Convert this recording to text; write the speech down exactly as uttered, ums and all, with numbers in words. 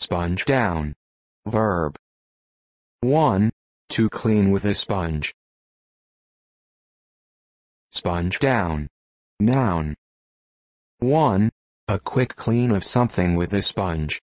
Sponge down. Verb. one. To clean with a sponge. Sponge down. Noun. one. A quick clean of something with a sponge.